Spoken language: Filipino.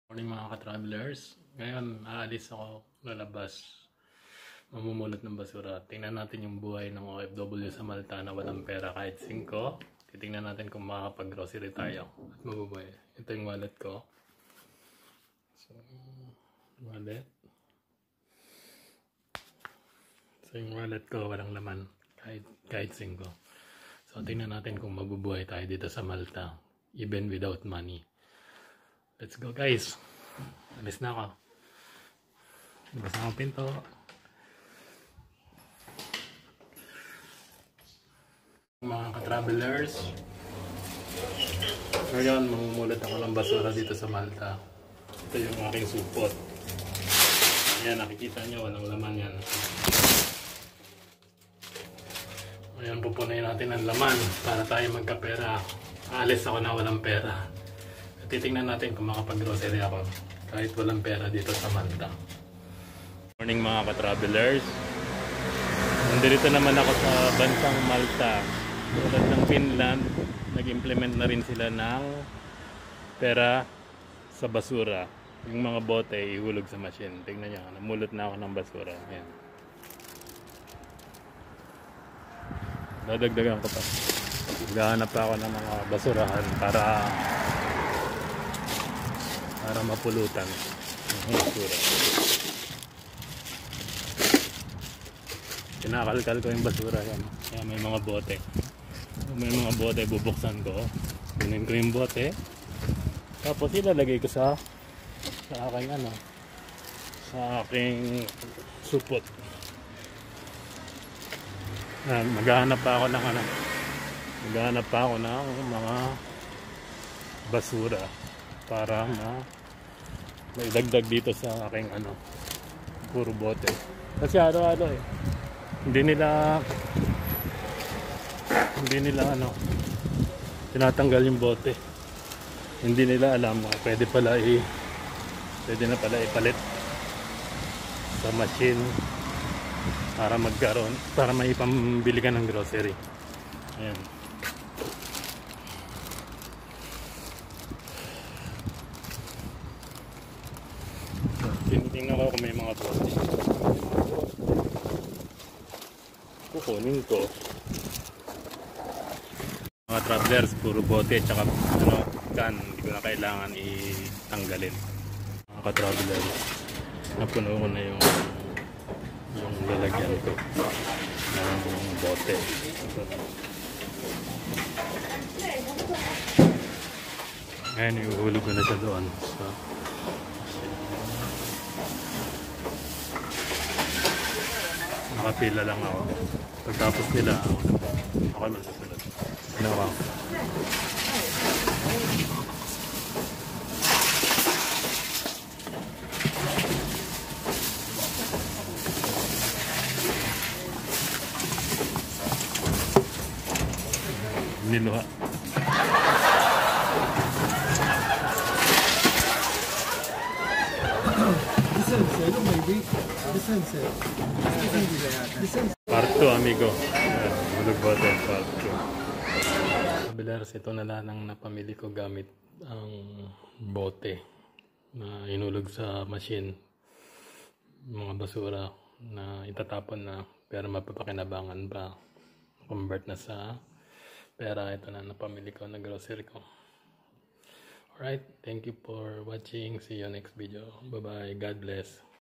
Morning mga ka-travelers. Ngayon, aalis ako, lalabas. Mamumulot ng basura. Tingnan natin yung buhay ng OFW sa Malta na walang pera kahit 5. Titingnan natin kung makakapag-grocery tayo at mabubuhay. Ito yung wallet ko. So, wallet. So, yung wallet ko walang laman kahit 5. So, tingnan natin kung mabubuhay tayo dito sa Malta even without money. Let's go guys. Alis na ako. Labas na ang pinto. Mga ka-travelers. Ngayon, mamumulot ako ng basura dito sa Malta. Ito yung aking supot. Ayan, nakikita nyo, walang laman yan. Ngayon, pupunayin natin ang laman para tayo magkapera. Aalis ako na walang pera. Titingnan natin kung makapag-grocery ako kahit walang pera dito sa Malta. Morning mga ka-travelers. Nandito naman ako sa bansang Malta. Tulad ng Finland, nag-implement na rin sila ng pera sa basura. Yung mga bote ihulog sa machine. Tingnan nyo, namulot na ako ng basura. Ayan. Dadagdagan ko pa. Maghahanap pa ako ng mga basurahan para mapulutan ng basura. Kinakalkal ko yung basura yan. Kaya may mga bote. May mga bote, bubuksan ko. Kunin ko yung bote. Tapos ilalagay ko sa aking sa aking supot. Maghahanap pa ako ng maghahanap pa ako ng mga basura para maidagdag dito sa aking puro bote. Kasi araw-araw hindi nila tinatanggal yung bote. Hindi nila alam na pwede na pala ipalit sa machine para may pambili ka ng grocery. Ayan. Tinitingnan ko kung may mga bote. Kukunin ko. Mga travelers, puro bote tsaka can, hindi ko na kailangan itanggalin. Mga ka-travelers, napuno ko na yung lalagyan ko ng bote. Ngayon, iuhulog ko na siya doon. So, nakapila lang ako. Pagtapos nila, ako magsusunod. Ginawa ko. Niluha. Part 2 amigo. Hulog bote part 2. Travelers, ito na lang ang napamili ko gamit ang bote na inulog sa machine. Mga basura na itatapon na pero mapapakinabangan pa. Convert na sa pera. Ito na napamili ko na grocery ko. Alright, thank you for watching. See you next video. Bye bye. God bless.